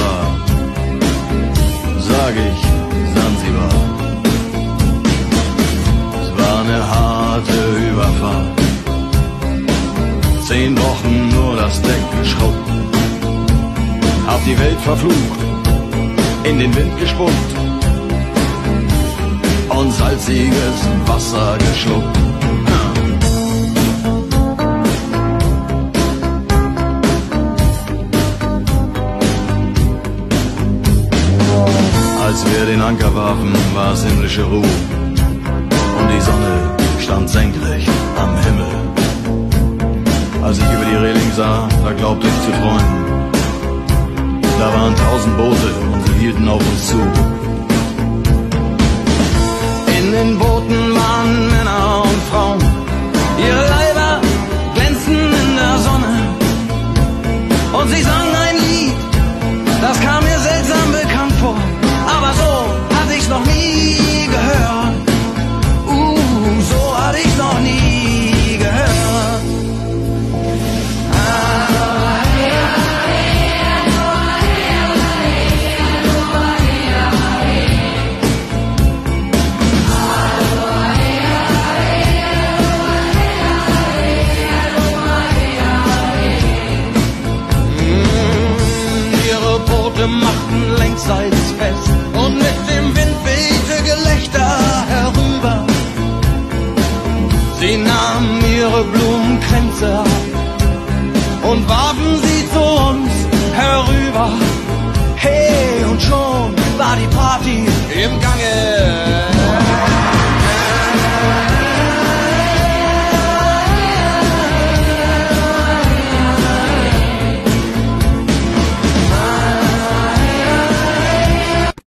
war, sag ich Sansibar. Es war eine harte Überfahrt, 10 Wochen nur das Deck geschrubbt, hab die Welt verflucht, in den Wind gespuckt und salziges Wasser geschluckt. Als wir den Anker warfen, war es himmlische Ruhe und die Sonne stand senkrecht am Himmel. Als ich über die Reling sah, da glaubte ich zu träumen. Da waren 1000 Boote und sie hielten auf uns zu. In den Booten waren Männer und Frauen, ihre Leiber glänzten in der Sonne. Und sie sangen ein Lied, das kam mir seltsam bekannt vor. Aber so hatte ich's noch nie gehört. So hatte ich's noch nie gehört. Ihre Boote machten längsseits fest und mit dem Wind wehte Gelächter herüber. Sie nahmen ihre Blumenkränze ab und warfen sie zu uns herüber. Hey, und schon war die Party im Gange.